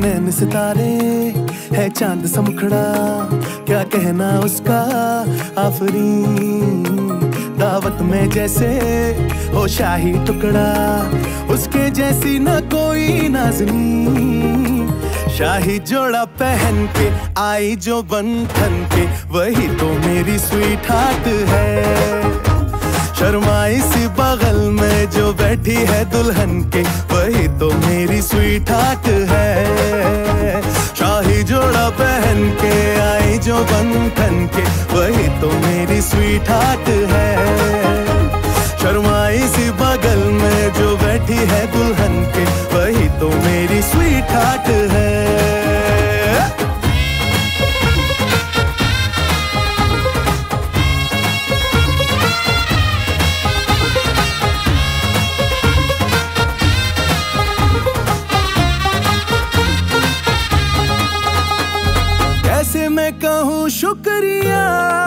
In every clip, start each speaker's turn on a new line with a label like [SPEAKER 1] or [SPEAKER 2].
[SPEAKER 1] नैन सितारे है चांद सा मुखड़ा, क्या कहना उसका आफरीन। दावत में जैसे हो शाही टुकड़ा, उसके जैसी न कोई नाज़नीन। शाही जोड़ा पहन के आई जो बंधन के, वही तो मेरी स्वीट हार्ट है। शर्माई सी बगल में जो बैठी है दुल्हन के, वही तो मेरी स्वीट हार्ट है। शाही जोड़ा पहन के आई जो बंधन के, वही तो मेरी स्वीट हार्ट है। शर्माई सी बगल में जो बैठी है दुल्हन के, वही तो मेरी स्वीट हार्ट है। कैसे मैं कहूँ शुक्रिया,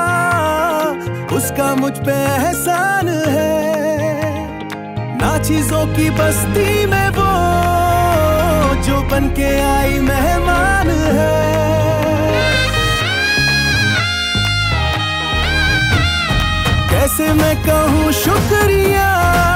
[SPEAKER 1] उसका मुझ पे एहसान है। ना चीजों की बस्ती में वो जो बन के आई मेहमान है। कैसे मैं कहूँ शुक्रिया,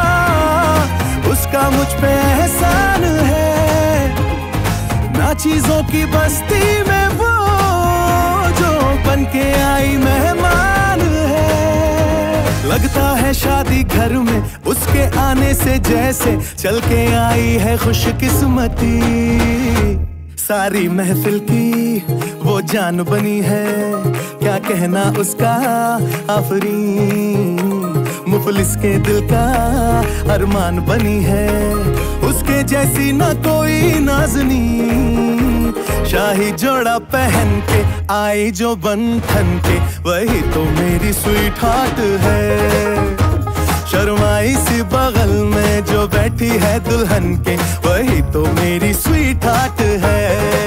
[SPEAKER 1] उसका मुझ पे एहसान है। ना चीजों की बस्ती में वो जो बन के आई मेहमान है। लगता है शादी घर में उसके आने से जैसे चल के आई है खुशकिस्मती। सारी महफिल की वो जान बनी है, क्या कहना उसका आफरीन। मुफलिस के दिल का अरमान बनी है, उसके जैसी ना कोई नाज़नीन। शाही जोड़ा पहन के आई जो बंधन के, वही तो मेरी स्वीट हार्ट है। शर्माई सी बगल में जो बैठी है दुल्हन के, वही तो मेरी स्वीट हार्ट है।